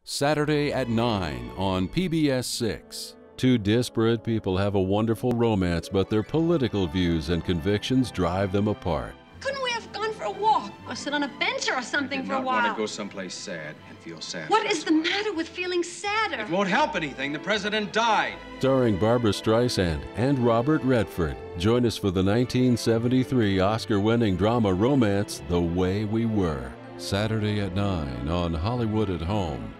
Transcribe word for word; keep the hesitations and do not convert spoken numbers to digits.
Saturday at nine on P B S six. Two disparate people have a wonderful romance, but their political views and convictions drive them apart. Couldn't we have gone for a walk or sit on a bench or something for a while? I want to go someplace sad and feel sad. What is the matter with feeling sadder? It won't help anything. The president died. Starring Barbra Streisand and Robert Redford. Join us for the nineteen seventy-three Oscar-winning drama romance, The Way We Were. Saturday at nine on Hollywood at Home.